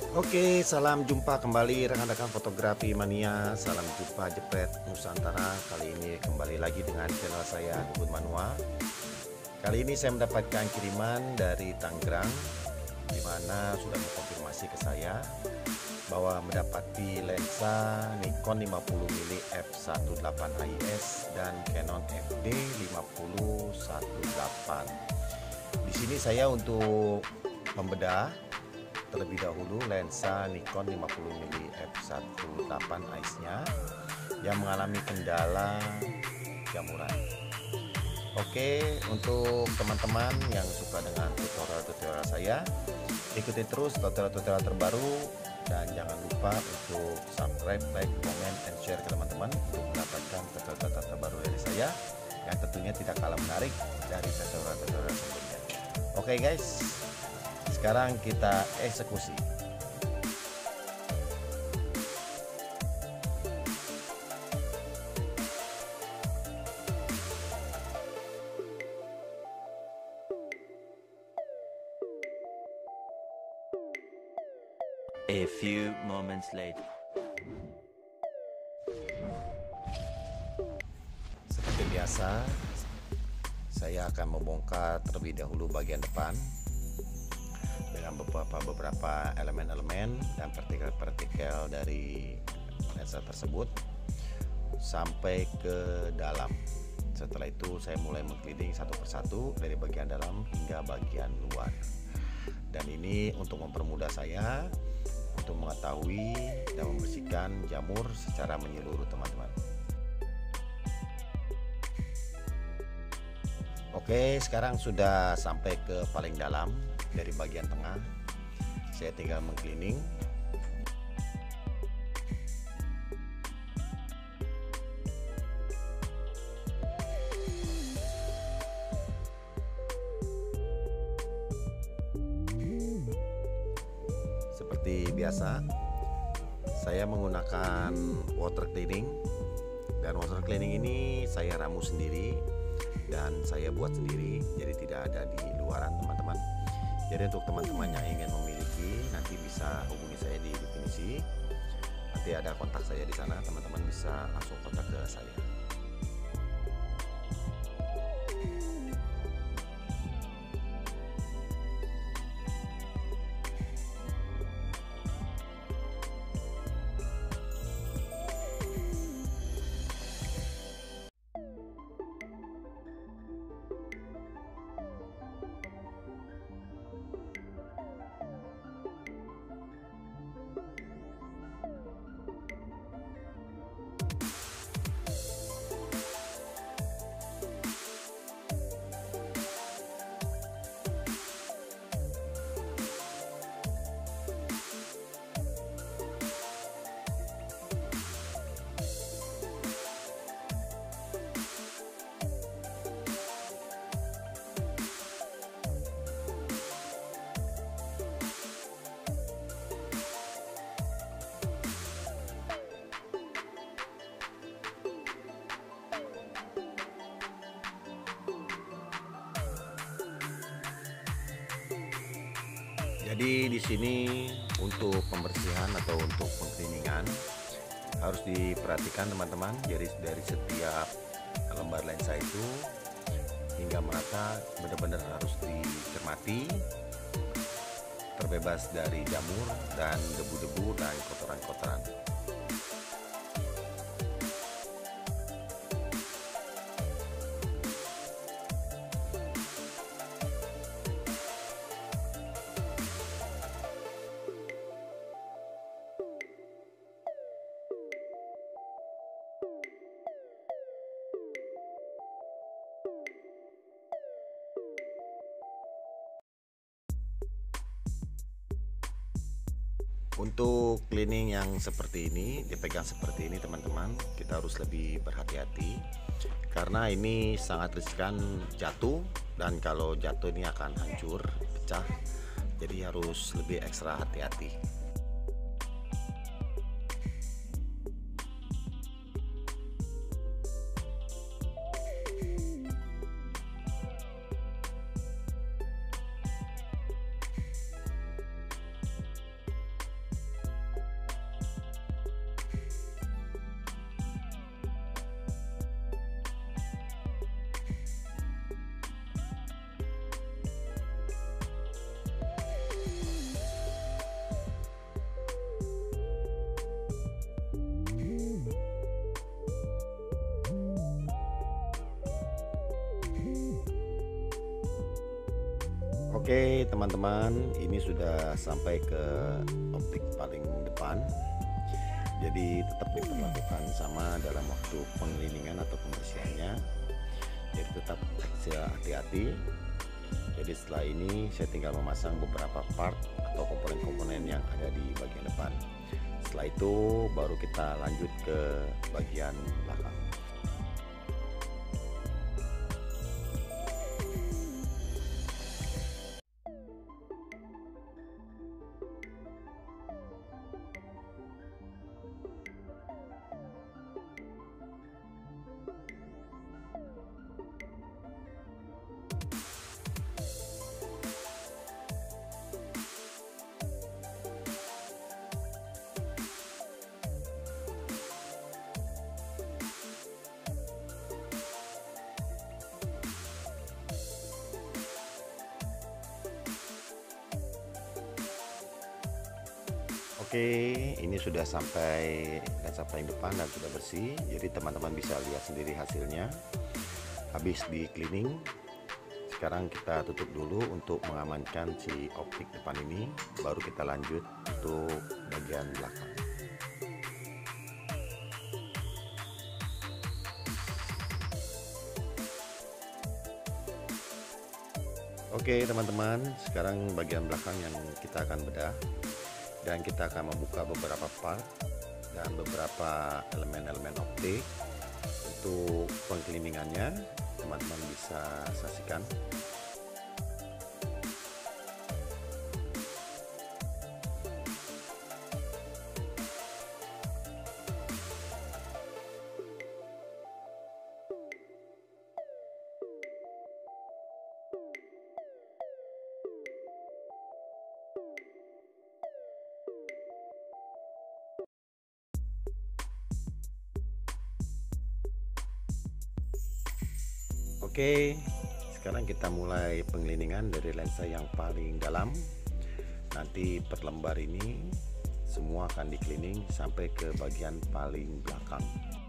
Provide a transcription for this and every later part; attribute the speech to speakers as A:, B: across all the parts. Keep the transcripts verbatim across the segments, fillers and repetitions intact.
A: Oke, salam jumpa kembali rekan-rekan fotografi mania. Salam jumpa Jepret Nusantara. Kali ini kembali lagi dengan channel saya Bubun Manua. Kali ini saya mendapatkan kiriman dari Tangerang, di mana sudah mengkonfirmasi ke saya bahwa mendapati lensa Nikon lima puluh milimeter f satu delapan I S dan Canon F D lima puluh delapan belas. Di sini saya untuk membedah terlebih dahulu lensa Nikon lima puluh milimeter f satu delapan I S-nya yang mengalami kendala jamuran. Oke, untuk teman-teman yang suka dengan tutorial-tutorial saya, ikuti terus tutorial-tutorial terbaru dan jangan lupa untuk subscribe, like, comment, and share ke teman-teman untuk mendapatkan tutorial-tutorial terbaru dari saya yang tentunya tidak kalah menarik dari tutorial-tutorial sebelumnya. Oke guys, sekarang kita eksekusi.
B: A few moments later.
A: Seperti biasa, saya akan membongkar terlebih dahulu bagian depan dengan beberapa beberapa elemen-elemen dan partikel-partikel dari lensa tersebut sampai ke dalam. Setelah itu saya mulai mengkeliling satu persatu dari bagian dalam hingga bagian luar. Dan ini untuk mempermudah saya untuk mengetahui dan membersihkan jamur secara menyeluruh, teman-teman. Oke, sekarang sudah sampai ke paling dalam dari bagian tengah. Saya tinggal mengcleaning. Seperti biasa, saya menggunakan water cleaning, dan water cleaning ini saya ramu sendiri dan saya buat sendiri, jadi tidak ada di luaran, teman-teman. Jadi untuk teman-teman yang ingin memiliki, nanti bisa hubungi saya di definisi. Nanti ada kontak saya di sana, teman-teman bisa langsung kontak ke saya. Jadi di sini untuk pembersihan atau untuk pengcleaningan harus diperhatikan, teman-teman. Jadi dari setiap lembar lensa itu hingga merata benar-benar harus dicermati, terbebas dari jamur dan debu-debu dan kotoran-kotoran. Untuk cleaning yang seperti ini, dipegang seperti ini, teman-teman, kita harus lebih berhati-hati karena ini sangat riskan jatuh, dan kalau jatuh ini akan hancur, pecah. Jadi harus lebih ekstra hati-hati. Oke teman-teman, ini sudah sampai ke optik paling depan. Jadi tetap diperlakukan sama dalam waktu pengelilingan atau pembersihannya. Jadi tetap hati-hati. Jadi setelah ini saya tinggal memasang beberapa part atau komponen-komponen yang ada di bagian depan. Setelah itu baru kita lanjut ke bagian belakang. Oke, ini sudah sampai lensa paling depan dan sudah bersih. Jadi teman-teman bisa lihat sendiri hasilnya. Habis di cleaning. Sekarang kita tutup dulu untuk mengamankan si optik depan ini. Baru kita lanjut untuk bagian belakang. Oke teman-teman, sekarang bagian belakang yang kita akan bedah. Dan kita akan membuka beberapa part dan beberapa elemen-elemen optik. Untuk pengkliningannya teman-teman bisa saksikan. Oke, sekarang kita mulai pengelilingan dari lensa yang paling dalam. Nanti per lembar ini semua akan di-cleaning sampai ke bagian paling belakang.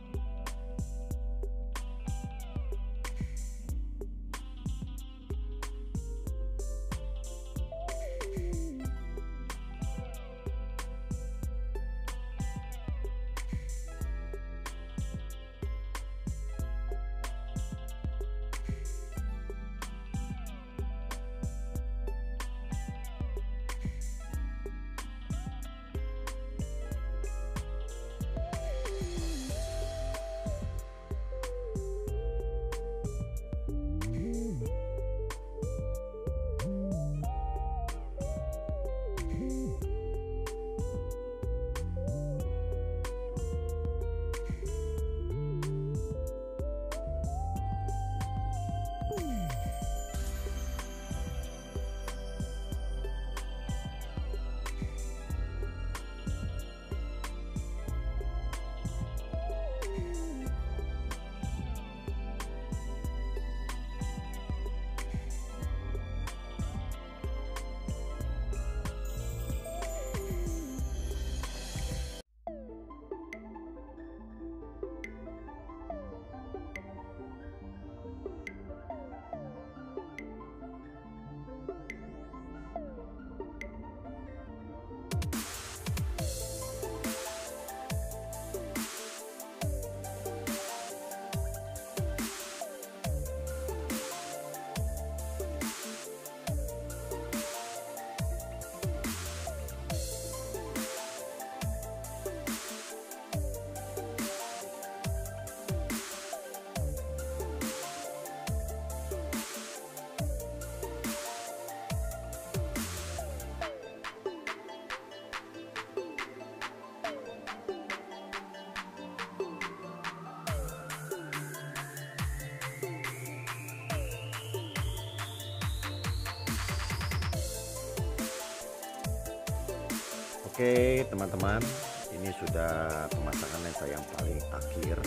A: Oke teman-teman, ini sudah pemasangan lensa yang paling akhir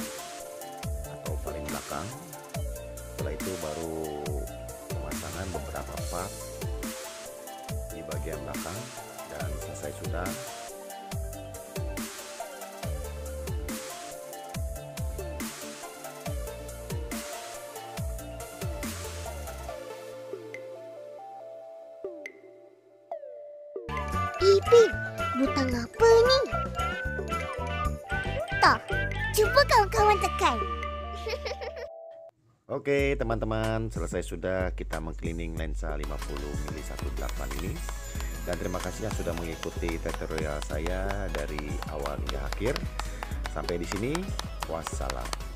A: atau paling belakang. Setelah itu baru pemasangan beberapa part di bagian belakang dan selesai sudah.
C: Tapi, butang apa ni? Tak, cuba kawan-kawan tekan.
A: Oke teman-teman, selesai sudah kita mengcleaning lensa lima puluh milimeter delapan ini. Dan terima kasih yang sudah mengikuti tutorial saya dari awal hingga akhir. Sampai di sini, wassalam.